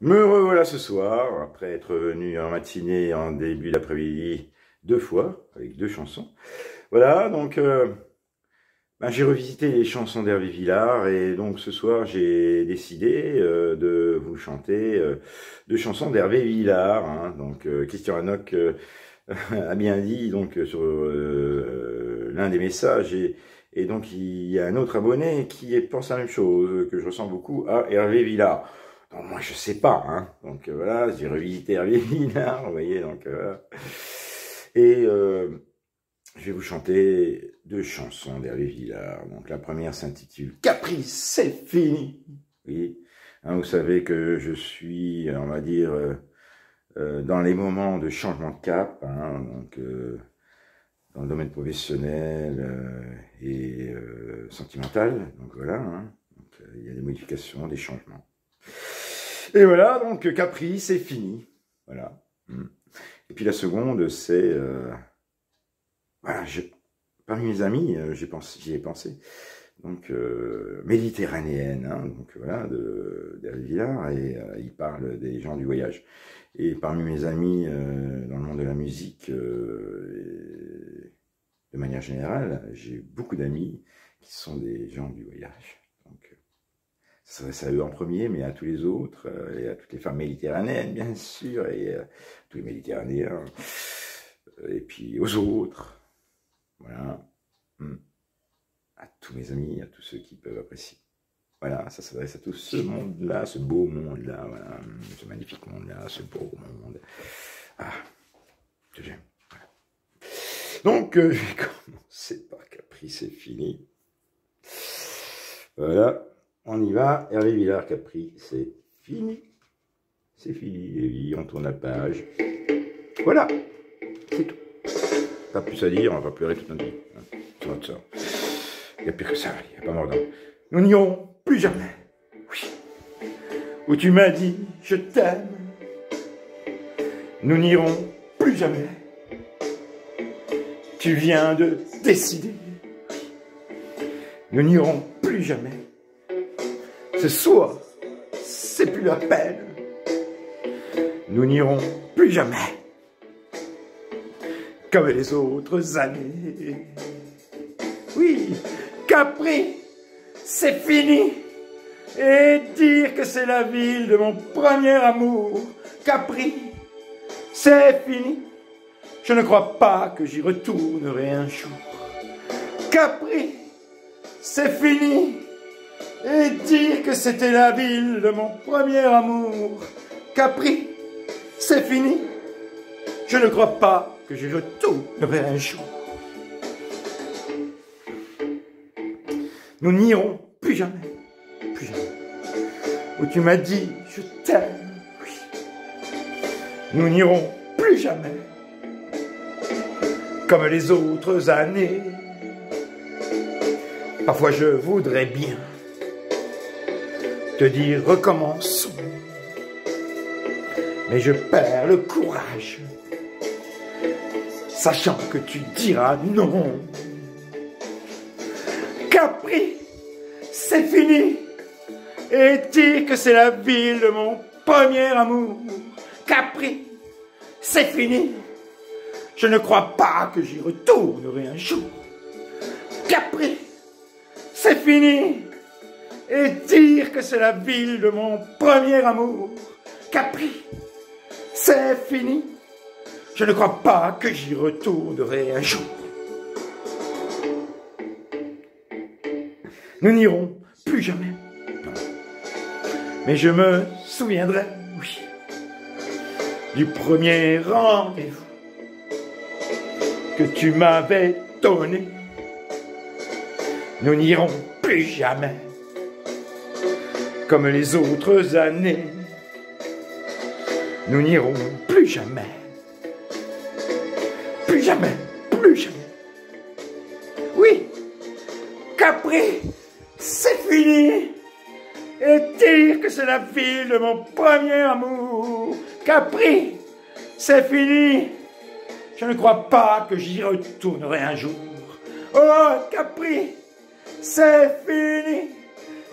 Me revoilà ce soir, après être venu en matinée et en début d'après-midi 2 fois, avec 2 chansons. Voilà, donc j'ai revisité les chansons d'Hervé Villard, et donc ce soir j'ai décidé de vous chanter 2 chansons d'Hervé Villard. Hein. Donc Christian Hanoc a bien dit donc sur l'un des messages, et donc il y a un autre abonné qui pense la même chose, que je ressens beaucoup à Hervé Villard. Donc, moi je sais pas, hein. Donc voilà, j'ai revisité Hervé Villard, vous voyez, donc et je vais vous chanter 2 chansons d'Hervé Villard. Donc la première s'intitule Caprice, c'est fini. Oui, hein, vous savez que je suis, on va dire, dans les moments de changement de cap, hein, donc dans le domaine professionnel et sentimental. Donc voilà, hein, donc, il y a des modifications, des changements. Et voilà, donc Caprice, c'est fini. Voilà. Et puis la seconde, c'est voilà, parmi mes amis, j'y ai pensé. Donc méditerranéenne, hein, donc voilà, d'Hervé Villard, et il parle des gens du voyage. Et parmi mes amis dans le monde de la musique, de manière générale, j'ai beaucoup d'amis qui sont des gens du voyage. Donc ça s'adresse à eux en premier, mais à tous les autres, et à toutes les femmes méditerranéennes, bien sûr, et à tous les Méditerranéens, et puis aux autres. Voilà. À tous mes amis, à tous ceux qui peuvent apprécier. Voilà, ça s'adresse à tout ce monde-là, ce beau monde-là, voilà, ce magnifique monde-là, ce beau monde. Ah, que j'aime. Voilà. Donc, je vais commencer par Caprice, c'est fini. Voilà, on y va. Hervé Villard, Caprice, c'est fini. C'est fini, et oui, on tourne la page. Voilà, c'est tout. Pas plus à dire, on va pas pleurer toute notre vie. Hein, sur notre sort. Il y a pire que ça, il n'y a pas mordant. Nous n'irons plus jamais. Oui. Où tu m'as dit je t'aime. Nous n'irons plus jamais. Tu viens de décider. Nous n'irons plus jamais. Ce soir, c'est plus la peine. Nous n'irons plus jamais. Comme les autres années. Oui, Capri, c'est fini. Et dire que c'est la ville de mon premier amour. Capri, c'est fini. Je ne crois pas que j'y retournerai un jour. Capri, c'est fini. Et dire que c'était la ville de mon premier amour. Capri, c'est fini. Je ne crois pas que j'y retournerai un jour. Nous n'irons plus jamais, plus jamais. Où tu m'as dit je t'aime, oui. Nous n'irons plus jamais, comme les autres années. Parfois je voudrais bien te dire recommençons, mais je perds le courage, sachant que tu diras non. Capri, c'est fini. Et dire que c'est la ville de mon premier amour. Capri, c'est fini. Je ne crois pas que j'y retournerai un jour. Capri, c'est fini. Et dire que c'est la ville de mon premier amour. Capri, c'est fini. Je ne crois pas que j'y retournerai un jour. Nous n'irons plus jamais, non. Mais je me souviendrai, oui, du premier rendez-vous que tu m'avais donné. Nous n'irons plus jamais, comme les autres années. Nous n'irons plus jamais, plus jamais, plus jamais. Oui, Capri, c'est fini. Et dire que c'est la ville de mon premier amour. Capri, c'est fini. Je ne crois pas que j'y retournerai un jour. Oh, Capri, c'est fini.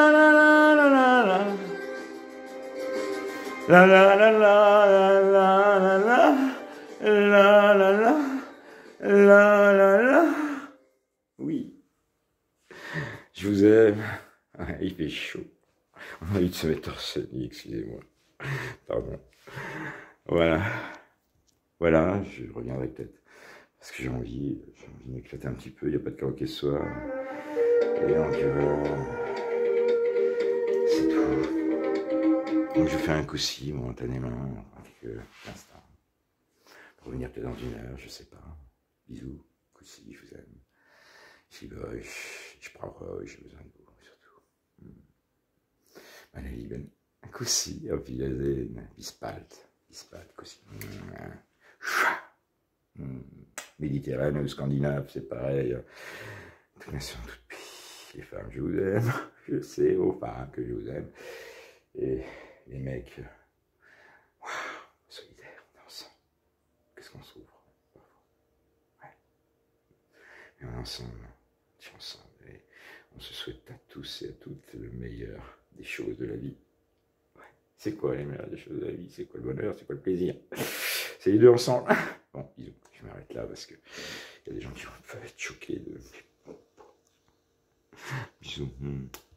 la la la la la la. La la la la la la la la la la la la. Oui, je vous aime. Il fait chaud. On a envie de se mettre torse nu, excusez-moi. Pardon. Voilà. Voilà, je reviendrai peut-être. Parce que j'ai envie de m'éclater un petit peu. Il n'y a pas de karaoké ce soir. Et donc, c'est tout. Donc je fais un coup-ci momentanément, avec l'instant. Pour revenir peut-être dans une heure, je sais pas. Bisous, coup-ci, je vous aime. Ich liebe euch, ich brauche euch, j'ai besoin de vous, surtout. Meine Lieben, Kussi, auf Wiedersehen, bis bald, Kussi. Méditerranée ou scandinave, c'est pareil. Toutes nations, toutes pays. Les femmes, je vous aime. Je sais aux femmes que je vous aime. Et les mecs, waouh, solidaires, on est ensemble. Qu'est-ce qu'on s'ouvre parfois. Ouais. Mais on est ensemble. Ensemble et on se souhaite à tous et à toutes le meilleur des choses de la vie. Ouais. C'est quoi les meilleures des choses de la vie? C'est quoi le bonheur? C'est quoi le plaisir? C'est les deux ensemble. Bon, bisous. Je m'arrête là parce que il y a des gens qui peuvent être choqués de... Bisous.